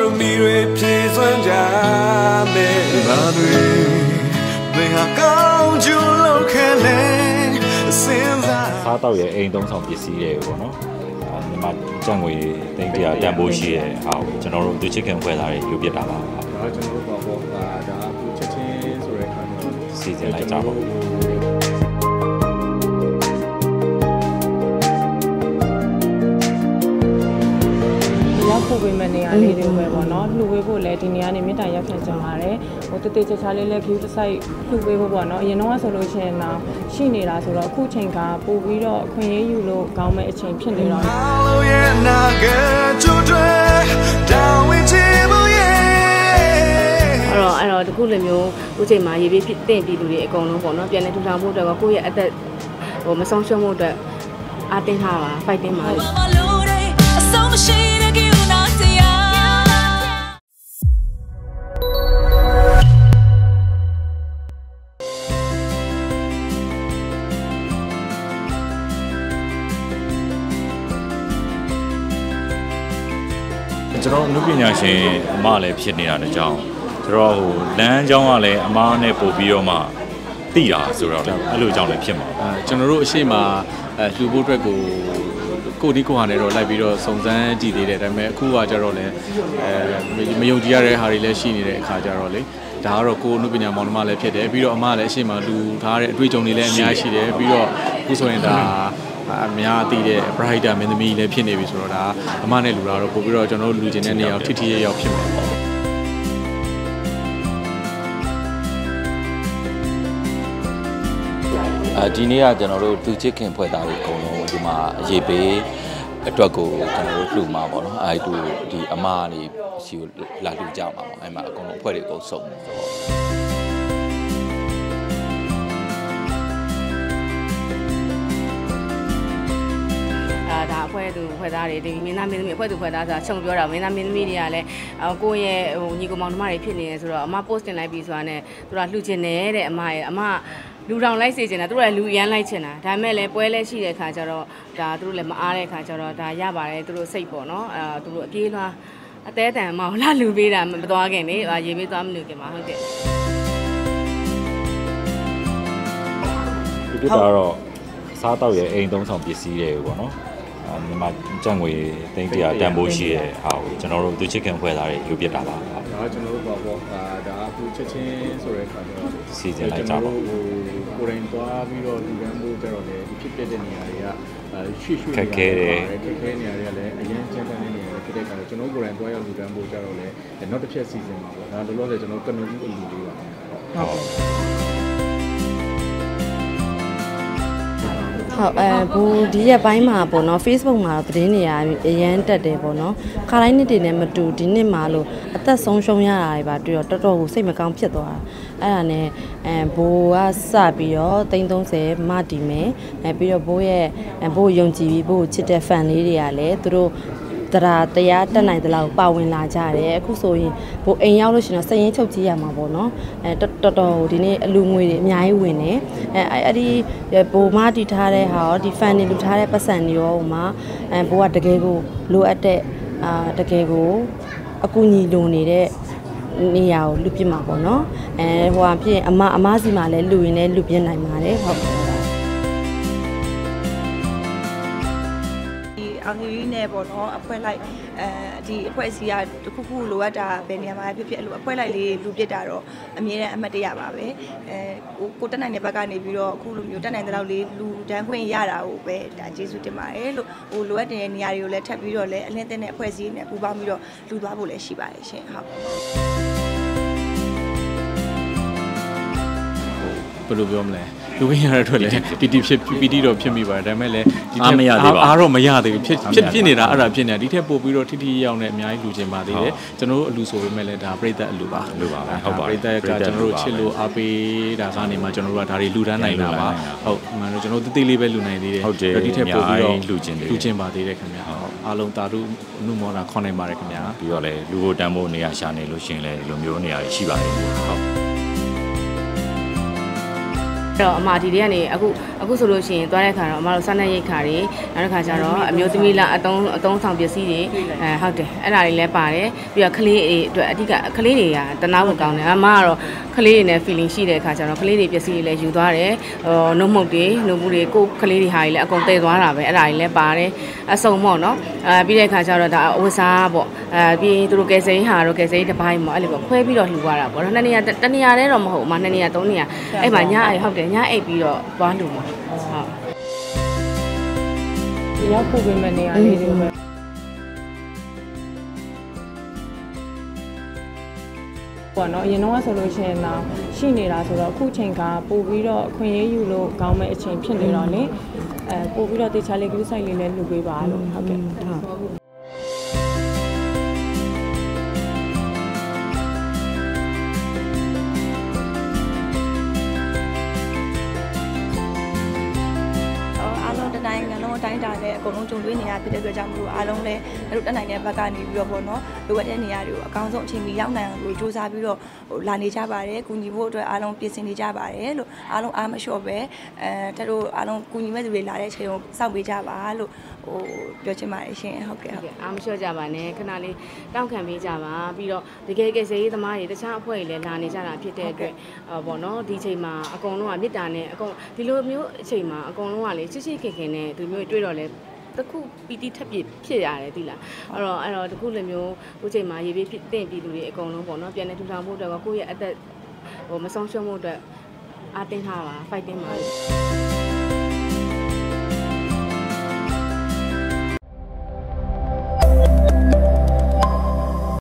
စားတော့ရဲ့အိမ်သုံးဆောင်ပစ္စည်းတွေပေါ့နော်ဒီမှာကြံငွေတိတ်တန်ဖိုးရှိတဲ့ဟာကိုကျွန်တော်တို့သူချစ်ခင်ဖွဲ့သားတွေယူပြတာပါဒါကျွန်တော်တို့ပေါ့ဒါအခုချက်ချင်းဆိုတဲ့အခါမျိုးစီစဉ်လိုက်ကြပါရောက်ဖို့ပဲနေရာလေးတွေပဲပေါ့နော်လှူဝေးဖို့လည်းဒီနေရာနေမြစ်တာရောက်ခံကြပါတယ်ဟိုတတိချာလေးလည်း view တစ်ဆိုင်လှူဝေးဖို့ပေါ့နော်အရင်တော့ဆိုလို့ရှိရင်တော့ရှိနေတာဆိုတော့အခုချိန်ကပို့ပြီးတော့အခွင့်အရေးယူလို့ကောင်းမဲ့အချိန်ဖြစ်နေတော့အဲ့တော့တခုလိုမျိုးအခုချိန်မှာရေးပြီးတင့်ပြည်သူတွေအကုန်လုံးပေါ့နော်ပြန်လည်ထူထောင်ဖို့အတွက်ကိုယ့်ရဲ့အသက်မဆုံးရှုံးဖို့အတွက်အားတင်းထားပါ fighting ပါကျွန်တော်အမှုပညာရှင်အမလည်းဖြစ်နေတာတကြောင်ကျွန်တော်ဟိုလမ်းကြောင်းကလည်းအမားနဲ့ပို့ပြီးတော့မှသိတာဆိုတော့အဲ့လိုကြောင့်လည်းဖြစ်မှာကျွန်တော်တို့အရှိမလှူဖို့အတွက်ကိုဒီကိုဟာနဲ့တော့လိုက်ပြီးတော့စုံစမ်းကြည့်သေးတယ်ဒါပေမဲ့အခုကကြတော့လည်းမယုံကြည်ရတဲ့ဟာတွေလည်းရှိနေတဲ့အခါကြတော့လေဒါကတော့ကိုအမှုပညာမောင်နှမလည်းဖြစ်တယ်ပြီးတော့အမလည်းအရှိမလှူထားတဲ့အတွေ့အကြုံတွေလည်းအများရှိတယ်ပြီးတော့အခုဆိုရင်ဒါအများသိတဲ့ brighter မင်းသမီးလည်းဖြစ်နေပြီဆိုတော့ဒါအမနဲ့လူလာတော့ပို့ပြီးတော့ကျွန်တော်တို့လူချင်းတဲ့နေရာထိထိရောက်ဖြစ်မှာပေါ့ဒီနေ့ကကျွန်တော်တို့သူချစ်ခင်ဖွဲ့သားတွေအကုန်လုံးဒီမှာအရေးပေးအတွက်ကိုကျွန်တော်တို့လှူမှာပေါ့နော်အဲဒီဒီအမကနေစီကိုလာလှူကြမှာပေါ့အဲဒီမှာအကုန်လုံးအဖွဲ့တွေအကုန်စုံတယ်ပေါ့ဒါအဖွဲ့သူဖွဲ့သားတွေဒီမင်းသားမင်းသမီးအဖွဲ့သူဖွဲ့သားဆိုတာချုံပြောတာမင်းသားမင်းသမီးတွေကလည်းကိုယ့်ရဲ့ဟိုညီကောင်မောင်နှမတွေဖြစ်နေတယ်ဆိုတော့အမ post တင်လိုက်ပြီဆိုတာနဲ့သူကလှူချင်တယ်တဲ့အမရဲ့အမလူတောင်လိုက်စေချင်တာသူတို့လည်းလူရမ်းလိုက်ချင်တာဒါပေမဲ့လည်းပွဲလဲရှိတဲ့ခါကျတော့ဒါသူတို့လည်းမအားတဲ့ခါကျတော့ဒါရပါတယ်သူတို့စိတ်ပေါ့နော်သူတို့အပြေးလွှားအသေးတန်မအောင်လာလူပေးတာမသွားခင်လေရေးပေးသွားမလို့ခင်မှာဟုတ်ကဲ့ဒီကတော့စားတော့ရဲ့အိမ်သုံးဆောင်ပစ္စည်းတွေပေါ့နော်ဒီမှာကြံငွေတိတ်တန်ဖိုးရှိတဲ့ဟာကိုကျွန်တော်တို့သူချစ်ခင်ဖွဲ့သားတွေယူပြတာပါဒါကျွန်တော်တို့ပေါ့ဒါအခုချက်ချင်းဆိုတဲ့အခါကျတော့စီစဉ်လိုက်ကြပါကိုယ်တိုင်သွားပြီးတော့လူတန်းဖို့ကြတော့လေဒီဖြစ်တဲ့နေရာတွေကရွှေ့ခက်ခဲနေရာတွေကလည်းအရင်ကျန်းတဲ့နေရာတွေဖြစ်တဲ့အခါကျကျွန်တော်ကိုယ်တိုင်သွားရောက်လူတန်းဖို့ကြတော့လေနောက်တစ်ချက်စီစဉ်ပါပေါ့ဒါလောလောဆယ်ကျွန်တော်ကနဦးအလူလေးပါဟုတ်ဘူးဒီရက်ပိုင်းမှာပေါ့နော် Facebook မှာသတင်းတွေအရန်တက်တယ်ပေါ့နော်ခါတိုင်းနှစ်တွေနဲ့မတူဒီနှစ်မှာလို့အသက်ဆုံးရှုံးရတာတွေပါတွေ့တော့တော်တော်ကိုစိတ်မကောင်းဖြစ်သွားတာအဲ့ဒါနဲ့ဘိုးကစပြီးတော့330မတီမယ်ပြီးတော့ဘိုးရဲ့ဘိုးယုံကြည်ပြီးဘိုးချစ်တဲ့ fan လေးတွေကလည်းသူတို့တရားတက်နိုင်တဲ့လောက်ပါဝင်လာကြတယ်အခုဆိုရင်ဘိုအိမ်ရောက်လို့ရှိရင်တော့စရင်ချုပ်ကြည့်ရမှာပေါ့နော်တော်တော်ဒီနေ့အလူငွေတွေအများကြီးဝင်နေအဲ့ဒီဘိုမတီထားတဲ့ဟာရောဒီ fan တွေလူထားတဲ့ပတ်စံတွေရောဟိုမှာဘိုကတကယ်ကိုလိုအပ်တဲ့တကယ်ကိုအကူအညီလိုနေတဲ့နေရာကိုလူပြစ်မှာပေါ့နော်ဟိုဟာဖြစ်အမစီမှာလည်းလူရင်းနဲ့လူပြစ်နိုင်ပါတယ်ဟုတ်အောင်ကြီးနဲ့ပေါ့နော်အဖွဲ့လိုက်ဒီအဖွဲ့အစည်းကတခုခုလိုအပ်တာဘယ်နေရာမှာဖြစ်ဖြစ်အဲ့လိုအဖွဲ့လိုက်လေးလူပြစ်တာတော့အမြဲတမ်းအမှတ်တရပါပဲကိုတက်နိုင်တဲ့ဘက်ကနေပြီးတော့အခုလိုမျိုးတက်နိုင်တဲ့လောက်လေးလူတန်းခွင့်ရတာကိုပဲဒါကျေးဇူးတင်ပါတယ်လို့ဟိုလိုအပ်တဲ့နေရာတွေကိုလည်းထပ်ပြီးတော့လည်းအလင်းတဲ့အဖွဲ့အစည်းနဲ့ပူးပေါင်းပြီးတော့လူသွားဖို့လည်းရှိပါတယ်ရှင်ဟုတ်ဘယ်လိုပြောမလဲလူဝင်ရတဲ့အတွက်လည်းပီတီတော့ဖြစ်မိပါတယ်ဒါပေမဲ့လည်းဒီထက်မရသေးပါအားတော့မရသေးဘူးဖြစ်နေတာအဲ့ဒါဖြစ်နေတာဒီထက်ပို့ပြီးတော့ထိရောက်နေအများကြီးလူချင်းပါသေးတယ်ကျွန်တော်တို့အလူဆိုပေမဲ့လည်းဒါပြိသက်အလူပါဟုတ်ပါပြိသက်ကကျွန်တော်တို့ချစ်လို့အားပေးတာကနေမှကျွန်တော်တို့ကဒါတွေလူတန်းနိုင်တာပါဟုတ်မှန်တော့ကျွန်တော်တို့တေးလေးပဲလူနိုင်သေးတယ်ဒီထက်ပို့ပြီးတော့လူချင်းပါသေးတယ်ခင်ဗျာအားလုံးတာတို့အနုမောဒနာခေါ်နိုင်ပါတယ်ခင်ဗျာပြီးတော့လည်းလူကိုတန်းဖို့နေရာရှာနေလို့ရှိရင်လည်းလူမျိုးနေရာရှိပါတယ်ဟုတ်တော့အမဒီတွေကနေအခုဆိုလို့ရှိရင်သွားတဲ့ခါတော့အမတို့စားနပ်ရိက္ခာတွေနောက်တစ်ခါကျတော့အမျိုးသမီးလားအသုံးဆောင်ပစ္စည်းတွေဟုတ်တယ်အဲ့ဒါတွေလည်းပါတယ်ပြီးတော့ကလေးတွေအတွက်အဓိကကလေးတွေကတနာဖို့ကောင်းတယ်အမကတော့ကလေးတွေနဲ့ feeling ရှိတဲ့အခါကျတော့ကလေးတွေပစ္စည်းတွေလည်းယူသွားတယ်နှုတ်မှုတ်တွေနှုတ်မှုတွေကိုကလေးတွေဟာတွေလည်းအကုန်တည်သွားတာပဲအဲ့ဒါတွေလည်းပါတယ်အစုံပေါ့နော်ပြီးတဲ့အခါကျတော့ဒါအဝတ်စားပေါ့ပြီးသူတို့ကယ်ဆယ်ရေးဟာတော့ကယ်ဆယ်ရေးတစ်ပိုင်းပေါ့အဲ့လိုပေါ့ခွဲပြီးတော့လှူသွားတာပေါ့နော်နှစ်နေရာတနေရာတည်းတော့မဟုတ်ဘူးနှစ်နေရာသုံးနေရာအဲ့မှာညအိဟုတ်တယ်ညအိပ်ပြီးတော့သွားလှူမှာဟုတ်ရောက်ပို့ပေးမယ့်နေရာလေးတွေပဲပေါ့နော်အရင်တော့ဆိုလို့ရှိရင်တော့ရှိနေတာဆိုတော့အခုချိန်ကပို့ပြီးတော့အခွင့်အရေးယူလို့ကောင်းမဲ့အချိန်ဖြစ်နေတော့လေပို့ပြီးတော့တေချာလေးကူးဆိုင်လေးလည်းလှူပေးပါလို့ဟုတ်ကဲ့ဟုတ်နိုင်ငံလုံးအတိုင်းအတာနဲ့အကုန်လုံးကြုံတွေ့နေရဖြစ်တဲ့အတွက်ကြောင့်မလို့အားလုံးလည်းတို့တက်နိုင်တဲ့ဘက်ကနေပြီးတော့ပေါ့နော်လိုအပ်တဲ့နေရာတွေကိုအကောင်းဆုံးအချိန်မီရောက်နိုင်အောင်လို့စူးစမ်းပြီးတော့လာနေကြပါတယ်ကူညီဖို့အတွက်အားလုံးပြင်ဆင်နေကြပါတယ်လို့အားလုံးအားမလျှော့ပဲတက်တို့အားလုံးကူညီမဲ့သူတွေလာတဲ့အချိန်ကိုစောင့်ပေးကြပါလို့ပြောချင်ပါတယ်ရှင်ဟုတ်ကဲ့အားမလျှော့ကြပါနဲ့ခဏလေးတောင်းခံပေးကြပါပြီးတော့တကယ်ကယ်ဆယ်ရေးသမားတွေတခြားအဖွဲ့တွေလည်းလာနေကြတာဖြစ်တဲ့အတွက်ပေါ့နော်ဒီချိန်မှာအကုန်လုံးကမေတ္တာနဲ့အကုန်ဒီလိုမျိုးအချိန်မှာအကုန်လုံးကလေချစ်ချစ်ခင်ခင်နဲ့ဒီမျိုးတွေ့တော့လဲတခုပီတိထပ်ဖြစ်ရတယ်သိလားအဲ့တော့တခုလိုမျိုးအခုချိန်မှာရေးပြီးတင့်ပြည်သူတွေအကုန်လုံးပေါ့နော်ပြန်နေထူထောင်ဖို့အတွက်ကိုယ့်ရဲ့အသက်မဆုံးရှုံးမှုအတွက်အားတင်းထားပါ fighting ပါ